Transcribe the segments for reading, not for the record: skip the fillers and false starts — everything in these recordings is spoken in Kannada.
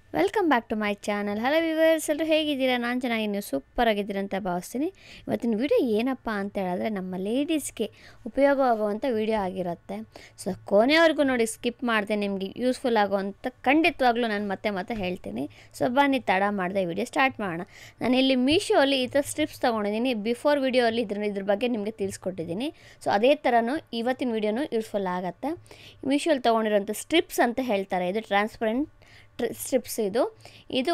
Welcome back to my channel. Hello viewers, ಎಲ್ಲರೂ ಹೇಗಿದ್ದೀರಾ? ನಾನು ಚೆನ್ನಾಗಿ, ನೀವು ಸೂಪರ್ ಆಗಿದ್ದೀರಾ ಅಂತ ಭಾವಿಸ್ತೀನಿ. ಇವತ್ತಿನ ವಿಡಿಯೋ ಏನಪ್ಪ ಅಂತ ಹೇಳಿದ್ರೆ ನಮ್ಮ ಲೇಡೀಸ್ಗೆ ಉಪಯೋಗವಾಗುವಂಥ ವಿಡಿಯೋ ಆಗಿರುತ್ತೆ. ಸೊ ಕೊನೆವರೆಗೂ ನೋಡಿ, ಸ್ಕಿಪ್ ಮಾಡಿದೆ, ನಿಮಗೆ ಯೂಸ್ಫುಲ್ ಆಗುವಂಥ ಖಂಡಿತವಾಗ್ಲೂ ನಾನು ಮತ್ತೆ ಹೇಳ್ತೀನಿ. ಸೊ ಬನ್ನಿ ತಡ ಮಾಡಿದೆ ವಿಡಿಯೋ ಸ್ಟಾರ್ಟ್ ಮಾಡೋಣ. ನಾನಿಲ್ಲಿ ಮೀಶೋಲ್ಲಿ ಈ ಥರ ಸ್ಟ್ರಿಪ್ಸ್ ತೊಗೊಂಡಿದ್ದೀನಿ. ಬಿಫೋರ್ ವಿಡಿಯೋಲ್ಲಿ ಇದ್ರ ಬಗ್ಗೆ ನಿಮಗೆ ತಿಳಿಸ್ಕೊಟ್ಟಿದ್ದೀನಿ. ಸೊ ಅದೇ ಥರನೂ ಇವತ್ತಿನ ವಿಡಿಯೋನೂ ಯೂಸ್ಫುಲ್ ಆಗುತ್ತೆ. ಮೀಶೋಲ್ಲಿ ತೊಗೊಂಡಿರೋಂಥ ಸ್ಟ್ರಿಪ್ಸ್ ಅಂತ ಹೇಳ್ತಾರೆ. ಇದು ಟ್ರಾನ್ಸ್ಪರೆಂಟ್ ಸ್ಟ್ರಿಪ್ಸ್. ಇದು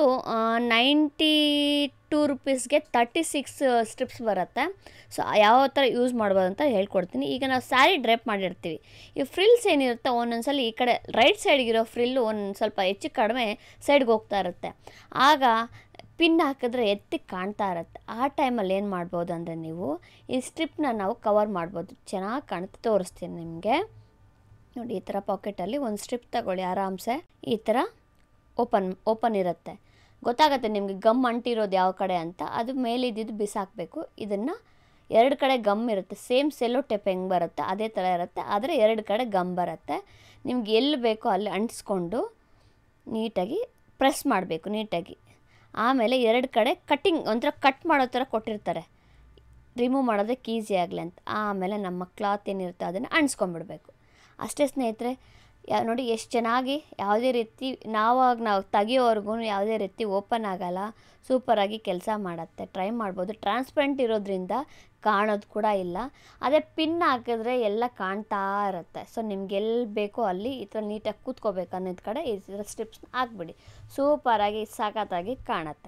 92 ರೂಪೀಸ್ಗೆ 36 ಸ್ಟ್ರಿಪ್ಸ್ ಬರುತ್ತೆ. ಸೊ ಯಾವ ಥರ ಯೂಸ್ ಮಾಡ್ಬೋದು ಅಂತ ಹೇಳ್ಕೊಡ್ತೀನಿ. ಈಗ ನಾವು ಸ್ಯಾರಿ ಡ್ರೇಪ್ ಮಾಡಿರ್ತೀವಿ, ಈ ಫ್ರಿಲ್ಸ್ ಏನಿರುತ್ತೆ ಒಂದೊಂದ್ಸಲ ಈ ಕಡೆ ರೈಟ್ ಸೈಡ್ಗಿರೋ ಫ್ರಿಲ್ಲು ಒಂದು ಸ್ವಲ್ಪ ಹೆಚ್ಚು ಕಡಿಮೆ ಸೈಡ್ಗೆ ಹೋಗ್ತಾ ಇರುತ್ತೆ. ಆಗ ಪಿನ್ ಹಾಕಿದ್ರೆ ಎತ್ತಿ ಕಾಣ್ತಾ ಇರುತ್ತೆ. ಆ ಟೈಮಲ್ಲಿ ಏನು ಮಾಡ್ಬೋದು ಅಂದರೆ, ನೀವು ಈ ಸ್ಟ್ರಿಪ್ನ ನಾವು ಕವರ್ ಮಾಡ್ಬೋದು. ಚೆನ್ನಾಗಿ ಕಾಣುತ್ತೆ, ತೋರಿಸ್ತೀನಿ ನಿಮಗೆ ನೋಡಿ. ಈ ಥರ ಪಾಕೆಟಲ್ಲಿ ಒಂದು ಸ್ಟ್ರಿಪ್ ತಗೊಳ್ಳಿ, ಆರಾಮ್ಸೆ ಈ ಥರ ಓಪನ್ ಇರುತ್ತೆ. ಗೊತ್ತಾಗುತ್ತೆ ನಿಮಗೆ ಗಮ್ ಅಂಟಿರೋದು ಯಾವ ಕಡೆ ಅಂತ. ಅದು ಮೇಲಿದ್ದು ಬಿಸಾಕಬೇಕು. ಇದನ್ನು ಎರಡು ಕಡೆ ಗಮ್ ಇರುತ್ತೆ, ಸೇಮ್ ಸೆಲ್ಲೋ ಟೇಪ್ ಹೆಂಗೆ ಬರುತ್ತೆ ಅದೇ ಥರ ಇರುತ್ತೆ, ಆದರೆ ಎರಡು ಕಡೆ ಗಮ್ ಬರುತ್ತೆ. ನಿಮ್ಗೆ ಎಲ್ಲಿ ಬೇಕೋ ಅಲ್ಲಿ ಅಂಟಿಸ್ಕೊಂಡು ನೀಟಾಗಿ ಪ್ರೆಸ್ ಮಾಡಬೇಕು ನೀಟಾಗಿ. ಆಮೇಲೆ ಎರಡು ಕಡೆ ಕಟ್ಟಿಂಗ್ ಒಂಥರ ಕಟ್ ಮಾಡೋ ಥರ ಕೊಟ್ಟಿರ್ತಾರೆ, ರಿಮೂವ್ ಮಾಡೋದಕ್ಕೆ ಈಸಿ ಆಗಲಿ ಅಂತ. ಆಮೇಲೆ ನಮ್ಮ ಕ್ಲಾತ್ ಏನಿರುತ್ತೆ ಅದನ್ನು ಅಂಟಿಸ್ಕೊಂಡ್ಬಿಡ್ಬೇಕು. ಅಷ್ಟೇ ಸ್ನೇಹಿತರೆ. ನೋಡಿ ಎಷ್ಟು ಚೆನ್ನಾಗಿ, ಯಾವುದೇ ರೀತಿ ನಾವು ತೆಗಿಯೋವರೆಗೂ ಯಾವುದೇ ರೀತಿ ಓಪನ್ ಆಗೋಲ್ಲ, ಸೂಪರಾಗಿ ಕೆಲಸ ಮಾಡುತ್ತೆ. ಟ್ರೈ ಮಾಡ್ಬೋದು. ಟ್ರಾನ್ಸ್ಪರೆಂಟ್ ಇರೋದ್ರಿಂದ ಕಾಣೋದು ಕೂಡ ಇಲ್ಲ. ಅದೇ ಪಿನ್ ಹಾಕಿದ್ರೆ ಎಲ್ಲ ಕಾಣ್ತಾ ಇರುತ್ತೆ. ಸೊ ನಿಮ್ಗೆ ಎಲ್ಲಿ ಬೇಕೋ ಅಲ್ಲಿ ಈ ಥರ ನೀಟಾಗಿ ಕೂತ್ಕೋಬೇಕು ಅನ್ನೋದು ಕಡೆ ಈ ಥರ ಸ್ಟ್ರಿಪ್ಸ್ನ ಹಾಕ್ಬಿಡಿ. ಸೂಪರಾಗಿ ಸಖತ್ತಾಗಿ ಕಾಣುತ್ತೆ.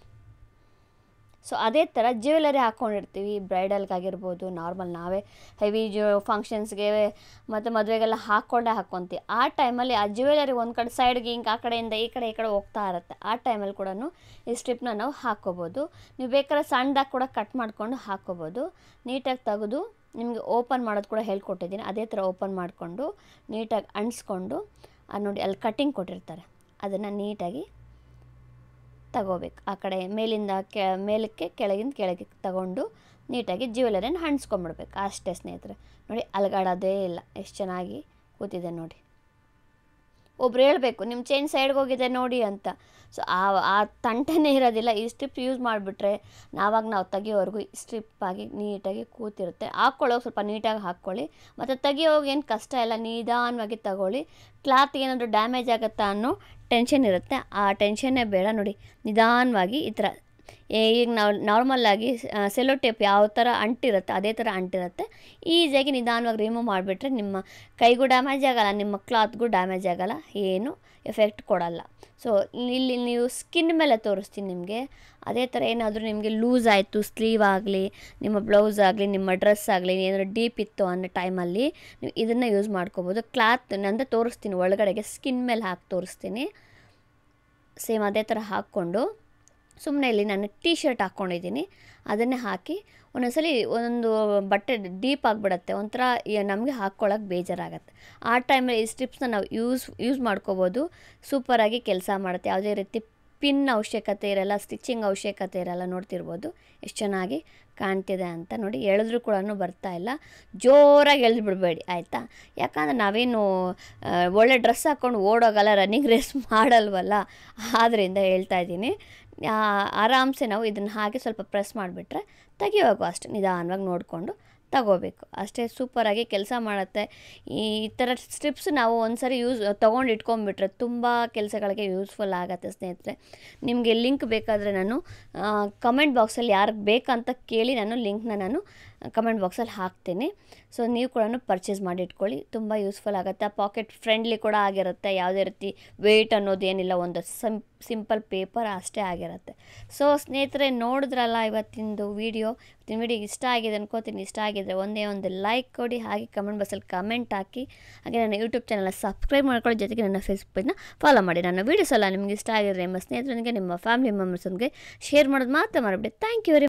ಸೊ ಅದೇ ಥರ ಜ್ಯುವೆಲರಿ ಹಾಕ್ಕೊಂಡಿರ್ತೀವಿ, ಬ್ರೈಡಲ್ಗಾಗಿರ್ಬೋದು, ನಾರ್ಮಲ್ ನಾವೇ ಹೆವಿ ಫಂಕ್ಷನ್ಸ್ಗೆ ಮತ್ತು ಮದುವೆಗೆಲ್ಲ ಹಾಕ್ಕೊತೀವಿ. ಆ ಟೈಮಲ್ಲಿ ಆ ಜ್ಯುವೆಲರಿ ಒಂದು ಕಡೆ ಸೈಡ್ಗೆ ಹಿಂಗೆ ಆ ಕಡೆಯಿಂದ ಈ ಕಡೆ ಹೋಗ್ತಾ ಇರುತ್ತೆ. ಆ ಟೈಮಲ್ಲಿ ಕೂಡ ಈ ಸ್ಟ್ರಿಪ್ನ ನಾವು ಹಾಕ್ಕೋಬೋದು. ನೀವು ಬೇಕಾದ್ರೆ ಸಣ್ಣದಾಗಿ ಕೂಡ ಕಟ್ ಮಾಡಿಕೊಂಡು ಹಾಕ್ಕೋಬೋದು. ನೀಟಾಗಿ ತೆಗೆದು ನಿಮಗೆ ಓಪನ್ ಮಾಡೋದು ಕೂಡ ಹೇಳ್ಕೊಟ್ಟಿದ್ದೀನಿ. ಅದೇ ಥರ ಓಪನ್ ಮಾಡಿಕೊಂಡು ನೀಟಾಗಿ ಅಂಟಿಸ್ಕೊಂಡು ನೋಡಿ ಅಲ್ಲಿ ಕಟ್ಟಿಂಗ್ ಕೊಟ್ಟಿರ್ತಾರೆ, ಅದನ್ನು ನೀಟಾಗಿ ತಗೋಬೇಕು. ಆ ಕಡೆ ಮೇಲಿಂದ ಮೇಲಕ್ಕೆ ಕೆಳಗೆ ತಗೊಂಡು ನೀಟಾಗಿ ಜ್ಯುವೆಲರಿನ ಅಂಟಿಸ್ಕೊಂಡ್ಬಿಡ್ಬೇಕು. ಅಷ್ಟೇ ಸ್ನೇಹಿತರೆ. ನೋಡಿ ಅಲಗಾಡೋದೇ ಇಲ್ಲ, ಎಷ್ಟು ಚೆನ್ನಾಗಿ ಕೂತಿದೆ ನೋಡಿ. ಒಬ್ರು ಹೇಳಬೇಕು ನಿಮ್ಮ ಚೈನ್ ಸೈಡ್ಗೆ ಹೋಗಿದೆ ನೋಡಿ ಅಂತ. ಸೊ ಆ ತಂಟೆನೇ ಇರೋದಿಲ್ಲ. ಈ ಸ್ಟ್ರಿಪ್ ಯೂಸ್ ಮಾಡಿಬಿಟ್ರೆ ನಾವು ತೆಗಿಯೋವರೆಗೂ ಸ್ಟ್ರಿಪ್ಪಾಗಿ ನೀಟಾಗಿ ಕೂತಿರುತ್ತೆ. ಹಾಕ್ಕೊಳ್ಳೋಕೆ ಸ್ವಲ್ಪ ನೀಟಾಗಿ ಹಾಕ್ಕೊಳ್ಳಿ, ಮತ್ತು ತೆಗಿಯೋವಾಗ ಏನು ಕಷ್ಟ ಇಲ್ಲ, ನಿಧಾನವಾಗಿ ತಗೊಳ್ಳಿ. ಕ್ಲಾತ್ ಏನಾದರೂ ಡ್ಯಾಮೇಜ್ ಆಗುತ್ತಾ ಅನ್ನೋ ಟೆನ್ಷನ್ ಇರುತ್ತೆ, ಆ ಟೆನ್ಷನ್ನೇ ಬೇಡ. ನೋಡಿ ನಿಧಾನವಾಗಿ ಈ ಥರ, ಈಗ ನಾವು ನಾರ್ಮಲ್ಲಾಗಿ ಸೆಲ್ಲೋ ಟೇಪ್ ಯಾವ ಥರ ಅಂಟಿರುತ್ತೆ ಅದೇ ಥರ ಅಂಟಿರುತ್ತೆ. ಈಸಿಯಾಗಿ ನಿಧಾನವಾಗಿ ರಿಮೂವ್ ಮಾಡಿಬಿಟ್ರೆ ನಿಮ್ಮ ಕೈಗೂ ಡ್ಯಾಮೇಜ್ ಆಗೋಲ್ಲ, ನಿಮ್ಮ ಕ್ಲಾತ್ಗೂ ಡ್ಯಾಮೇಜ್ ಆಗೋಲ್ಲ, ಏನು ಎಫೆಕ್ಟ್ ಕೊಡಲ್ಲ. ಸೊ ಇಲ್ಲಿ ನೀವು ಸ್ಕಿನ್ ಮೇಲೆ ತೋರಿಸ್ತೀನಿ ನಿಮಗೆ. ಅದೇ ಥರ ಏನಾದರೂ ನಿಮಗೆ ಲೂಸ್ ಆಯಿತು, ಸ್ಲೀವ್ ಆಗಲಿ, ನಿಮ್ಮ ಬ್ಲೌಸ್ ಆಗಲಿ, ನಿಮ್ಮ ಡ್ರೆಸ್ ಆಗಲಿ, ಏನಾದರೂ ಡೀಪ್ ಇತ್ತು ಅನ್ನೋ ಟೈಮಲ್ಲಿ ನೀವು ಇದನ್ನು ಯೂಸ್ ಮಾಡ್ಕೋಬೋದು. ಕ್ಲಾತ್ ನಂದು ತೋರಿಸ್ತೀನಿ, ಒಳಗಡೆಗೆ ಸ್ಕಿನ್ ಮೇಲೆ ಹಾಕಿ ತೋರಿಸ್ತೀನಿ. ಸೇಮ್ ಅದೇ ಥರ ಹಾಕ್ಕೊಂಡು ಸುಮ್ಮನೆ ಇಲ್ಲಿ ನಾನು ಟೀ ಶರ್ಟ್ ಹಾಕ್ಕೊಂಡಿದ್ದೀನಿ, ಅದನ್ನೇ ಹಾಕಿ ಒಂದೊಂದ್ಸಲಿ ಒಂದೊಂದು ಬಟ್ಟೆ ಡೀಪ್ ಆಗಿಬಿಡತ್ತೆ, ಒಂಥರ ನಮಗೆ ಹಾಕ್ಕೊಳ್ಳೋಕೆ ಬೇಜಾರಾಗತ್ತೆ. ಆ ಟೈಮಲ್ಲಿ ಈ ಸ್ಟ್ರಿಪ್ಸ್ನ ನಾವು ಯೂಸ್ ಮಾಡ್ಕೋಬೋದು. ಸೂಪರಾಗಿ ಕೆಲಸ ಮಾಡುತ್ತೆ. ಯಾವುದೇ ರೀತಿ ಪಿನ್ ಅವಶ್ಯಕತೆ ಇರಲ್ಲ, ಸ್ಟಿಚಿಂಗ್ ಅವಶ್ಯಕತೆ ಇರಲ್ಲ. ನೋಡ್ತಿರ್ಬೋದು ಎಷ್ಟು ಚೆನ್ನಾಗಿ ಕಾಣ್ತಿದೆ ಅಂತ. ನೋಡಿ ಎಳೆದ್ರೂ ಕೂಡ ಬರ್ತಾ ಇಲ್ಲ, ಜೋರಾಗಿ ಎಳೆದು ಬಿಡಬೇಡಿ ಆಯಿತಾ. ಯಾಕಂದರೆ ನಾವೇನು ಒಳ್ಳೆ ಡ್ರೆಸ್ ಹಾಕ್ಕೊಂಡು ಓಡೋಗಲ್ಲ, ರನ್ನಿಂಗ್ ರೇಸ್ ಮಾಡಲ್ವಲ್ಲ, ಆದ್ದರಿಂದ ಹೇಳ್ತಾ ಇದ್ದೀನಿ. ಆರಾಮ್ಸೆ ನಾವು ಇದನ್ನು ಹಾಕಿ ಸ್ವಲ್ಪ ಪ್ರೆಸ್ ಮಾಡಿಬಿಟ್ರೆ ತೆಗಿಯೋವಾಗೂ ಅಷ್ಟೇ ನಿಧಾನವಾಗಿ ನೋಡಿಕೊಂಡು ತಗೋಬೇಕು. ಅಷ್ಟೇ ಸೂಪರಾಗಿ ಕೆಲಸ ಮಾಡುತ್ತೆ. ಈ ಥರ ಸ್ಟ್ರಿಪ್ಸ್ ನಾವು ಒಂದ್ಸರಿ ತೊಗೊಂಡು ಇಟ್ಕೊಂಡ್ಬಿಟ್ರೆ ತುಂಬ ಕೆಲಸಗಳಿಗೆ ಯೂಸ್ಫುಲ್ ಆಗುತ್ತೆ ಸ್ನೇಹಿತರೆ. ನಿಮಗೆ ಲಿಂಕ್ ಬೇಕಾದರೆ ನಾನು ಕಮೆಂಟ್ ಬಾಕ್ಸಲ್ಲಿ ಯಾರಿಗೆ ಬೇಕಂತ ಕೇಳಿ ನಾನು ಲಿಂಕ್ನ ನಾನು ಕಮೆಂಟ್ ಬಾಕ್ಸಲ್ಲಿ ಹಾಕ್ತೀನಿ. ಸೊ ನೀವು ಕೂಡ ಪರ್ಚೇಸ್ ಮಾಡಿ ಇಟ್ಕೊಳ್ಳಿ, ತುಂಬ ಯೂಸ್ಫುಲ್ ಆಗುತ್ತೆ. ಪಾಕೆಟ್ ಫ್ರೆಂಡ್ಲಿ ಕೂಡ ಆಗಿರುತ್ತೆ. ಯಾವುದೇ ರೀತಿ ವೆಯ್ಟ್ ಅನ್ನೋದೇನಿಲ್ಲ, ಒಂದು ಸಿಂಪಲ್ ಪೇಪರ್ ಅಷ್ಟೇ ಆಗಿರುತ್ತೆ. ಸೊ ಸ್ನೇಹಿತರೆ, ನೋಡಿದ್ರಲ್ಲ ಇವತ್ತಿಂದು ವಿಡಿಯೋ ಇಷ್ಟ ಆಗಿದೆ ಅನ್ಕೋತೀನಿ. ಇಷ್ಟ ಆಗಿದ್ದರೆ ಒಂದೇ ಒಂದು ಲೈಕ್ ಕೊಡಿ, ಹಾಗೆ ಕಮೆಂಟ್ ಬಾಕ್ಸಲ್ಲಿ ಕಮೆಂಟ್ ಹಾಕಿ, ಹಾಗೆ ನನ್ನ ಯೂಟ್ಯೂಬ್ ಚಾನಲ್ನ ಸಬ್ಸ್ಕ್ರೈಬ್ ಮಾಡ್ಕೊಳ್ಳಿ, ಜೊತೆಗೆ ನನ್ನ ಫೇಸ್ಬುಕ್ ಪೇಜ್ನ ಫಾಲೋ ಮಾಡಿ. ನನ್ನ ವೀಡಿಯೋಸ್ ಎಲ್ಲ ನಿಮಗೆ ಇಷ್ಟ ಆಗಿದ್ರೆ ನಿಮ್ಮ ಸ್ನೇಹಿತರೊಂದಿಗೆ, ನಿಮ್ಮ ಫ್ಯಾಮಿಲಿ ಮೆಂಬರ್ಸೊಂದಿಗೆ ಶೇರ್ ಮಾಡೋದು ಮಾತ್ರ ಮರಿಬೇಡಿ. Thank you very